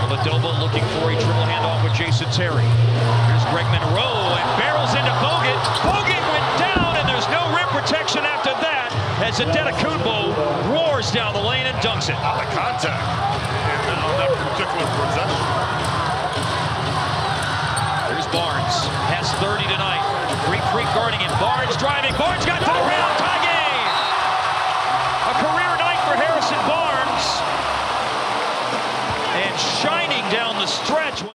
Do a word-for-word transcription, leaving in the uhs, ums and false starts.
Ladoba looking for a dribble handoff with Jason Terry. Here's Greg Monroe and barrels into Bogut. Bogut went down, and there's no rim protection after that as Antetokounmpo roars down the lane and dunks it. Out of contact and on that particular possession. There's Barnes. Has thirty tonight. Great freak guarding him. Barnes driving. Barnes got to the rim.